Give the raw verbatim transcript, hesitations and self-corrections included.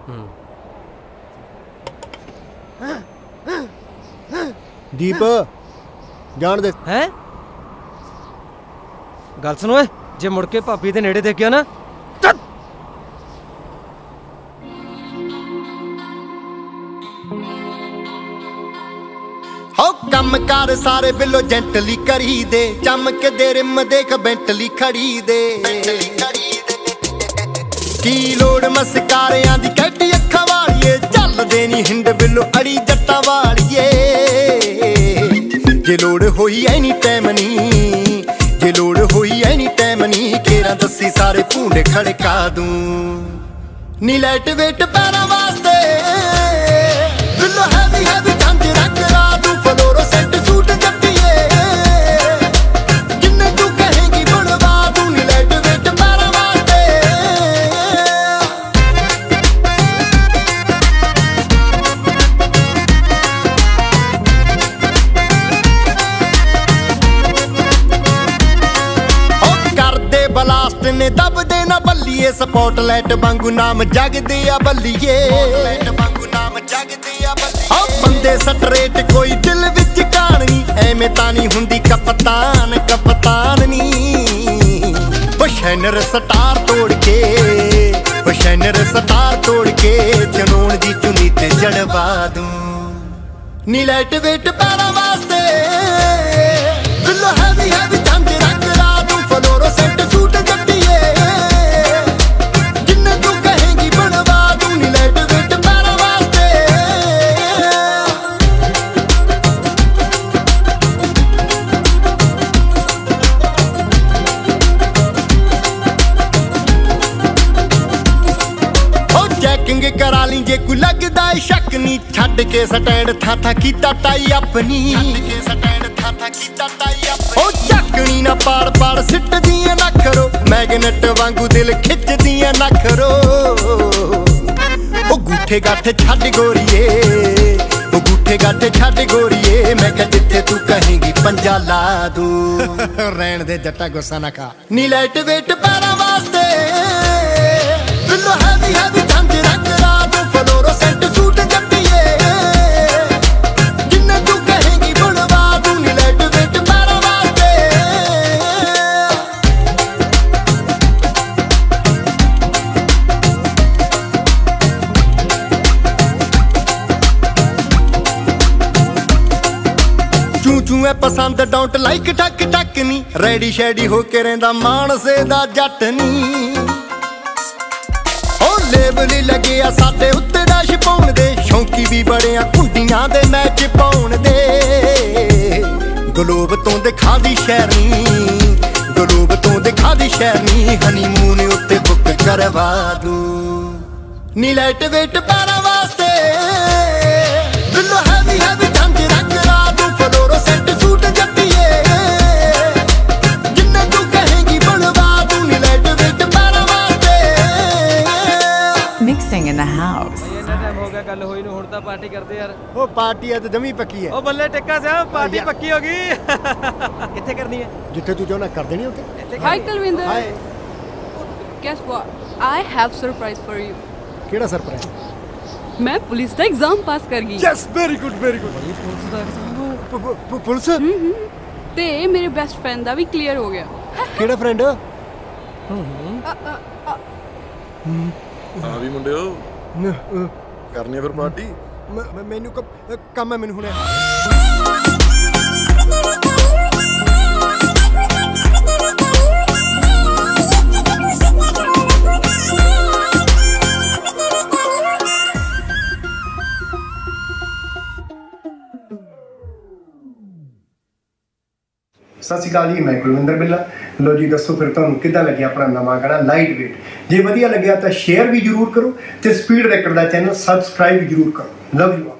दीप जान दे हैं गल सुनो जे मुड़ के भाभी दे नेड़े देखिया ना हो कम कार सारे बिलो जेंटली करी दे चमक दे रिम देख बेंटली खड़ी दे की लोड़ मस्कारियां दी कैटी अखा वालिए चल देनी हिंड बिलो अड़ी जट्टा वालिए जे लोड़ होई एनी टाइम नी जे लोड़ होई एनी टाइम नी केरा दसी सारे भूंडे खड़का दूं नी लाइट वेट पैरा वास्ते बिलो हैवी हैवी झांझरा करा दूं फ्लोरोसेंट सूट जट्टिए जिन्ने तू कहेगी बनवा दूं नी लाइट वेट पैरा वास्ते ब्लास्ट ने दब देना बल्लिए स्पॉटलाइट वांगू नाम जगदे आ बल्लिए बंदे स्ट्रेट कोई दिल विच कहानी एवें तां नहीं हुंदी कप्तान कप्तान नी शैनर स्टार तोड़ के शैनर स्टार तोड़ के जनोन दी चुनी ते जड़वा दूं नी लाइट वेट पैरा वास्ते बिलो हैवी हैवी झांझरा करा दूं फ्लोरोसेंट सूट जट्टिए जिन्ने तू कहेगी बनवा दूं नी लाइट वेट पैरा वास्ते ओ चैकिंग करा ली जे कोई लगदा शक नी छड्ड के स्टैंड था था कीता टाई अपनी छड्ड के स्टैंड था था कीता टाई अपनी ओ झकनी ना पाड़ पाड़ सिट दियां ना करो मैगनेट वांगू दिल खिच दियां ना करो ओ गूठे गाठे छड्ड गोरीए ओ गूठे गाठे छड्ड गोरीए मैं कह जिथे तू कहेगी पंजा ला दूं रहन दे जट्टा गुस्सा ना खा नी लाइट वेट पैरा वास्ते बिलो हैवी हैवी झांझरा करा दूं फ्लोरोसेंट सूट जट्टिए जिन्ने तू कहेगी बनवा दूं नी लाइट वेट पैरा वास्ते चू चू है पसंद डोंट लाइक टक टक नी रेडी शेडी होके रहंदा मानसे दा जट नी लेबल लगे आ साडे उत्ते डैश पाउण दे शौकी भी बड़े आ कुंडियां दे मैच पाउण दे गलोब तो दिखा दी शहरनी गलोब तो दिखा दी शहरनी हनीमून उत्ते बुक करवा दूं नी लाइट वेट पैरा वास्ते बिलो हैवी हैवी झांझरा करा दूं फ्लोरोसेंट सूट जट्टिए जिन्ने तू कहेगी बनवा दूं नी लाइट वेट पैरा वास्ते Mixing in the house. हो गया गल होई नु हुण तां पार्टी करदे यार ओ पार्टी है तो जमी पक्की है ओ बल्ले टिक्का सा पार्टी पक्की हो गई किथे करनी है जिथे तू चाहना कर देनी okay Hi Talvinder. Hi Guess what? I have surprise for you. केड़ा सरप्राइज मैं पुलिस दा एग्जाम पास कर गई yes very good very good police दा एग्जाम पुलिस ते मेरे बेस्ट फ्रेंड दा भी क्लियर हो गया केड़ा फ्रेंड ਆ ਵੀ ਮੁੰਡਿਓ ਕਰਨੀ ਆ ਫਿਰ ਪਾਰਟੀ ਮੈਨੂੰ ਕੰਮ ਹੈ ਮੈਨੂੰ ਹੁਣੇ सत श्री अकाल जी मैं कुलविंदर बिल्ला लो जी दसो फिर तुहानू किद्दां लग्या अपना नवां गाना लाइट वेट जे वधिया लग्या तो शेयर भी जरूर करो तो स्पीड रैकड दा चैनल सबसक्राइब भी जरूर करो लव यू।